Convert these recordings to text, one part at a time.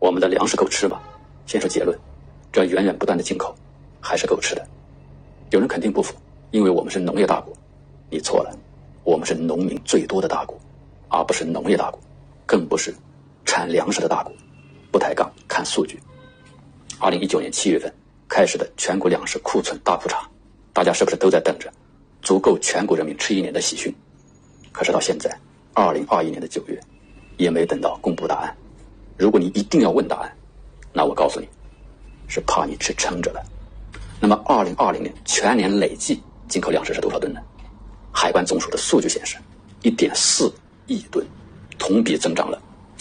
我们的粮食够吃吗？先说结论，这源源不断的进口还是够吃的。有人肯定不服，因为我们是农业大国。你错了，我们是农民最多的大国，而不是农业大国，更不是产粮食的大国。不抬杠，看数据。2019年7月份开始的全国粮食库存大普查，大家是不是都在等着足够全国人民吃一年的喜讯？可是到现在2021年的9月也没等到公布答案。如果你一定要问答案，那我告诉你，是怕你吃撑着了。那么2020年全年累计进口粮食是多少吨呢？海关总署的数据显示 1.4 亿吨，同比增长了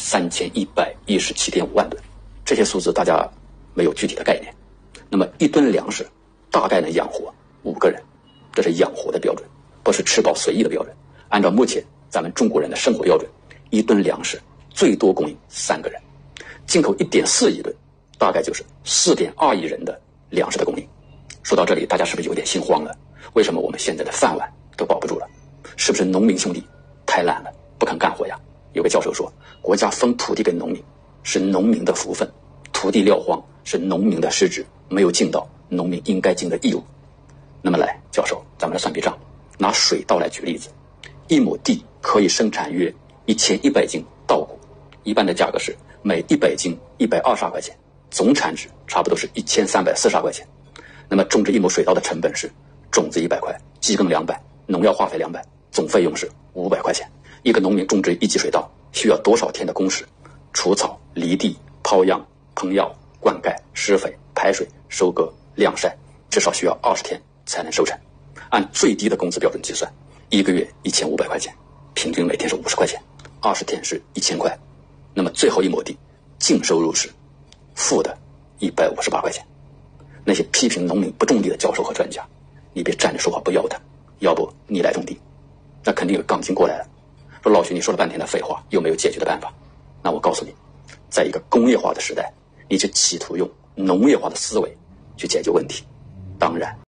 3117.5万吨。这些数字大家没有具体的概念。那么1吨粮食大概能养活5个人，这是养活的标准，不是吃饱随意的标准。按照目前咱们中国人的生活标准，1吨粮食最多供应3个人。进口 1.4 亿吨，大概就是4.2亿人的粮食的供应。说到这里，大家是不是有点心慌了？为什么我们现在的饭碗都保不住了？是不是农民兄弟太懒了，不肯干活呀？有个教授说，国家分土地给农民是农民的福分，土地撂荒是农民的失职，没有尽到农民应该尽的义务。那么来，教授，咱们来算笔账，拿水稻来举例子，1亩地可以生产约1100斤稻谷，一般的价格是每100斤122块钱，总产值差不多是1340块钱。那么种植1亩水稻的成本是种子100块，基耕200，农药化肥200，总费用是500块钱。一个农民种植1畝水稻需要多少天的工时？除草、犁地、抛秧、喷药、灌溉、施肥、排水、收割、晾晒，至少需要20天才能收成。按最低的工资标准计算，1个月1500块钱，平均每天是50块钱，20天是1000块。那么最后1亩地净收入是负的158块钱。那些批评农民不种地的教授和专家，你别站着说话不腰疼，要不你来种地。那肯定有杠精过来了，说老徐你说了半天的废话，又没有解决的办法。那我告诉你，在一个工业化的时代，你就企图用农业化的思维去解决问题，当然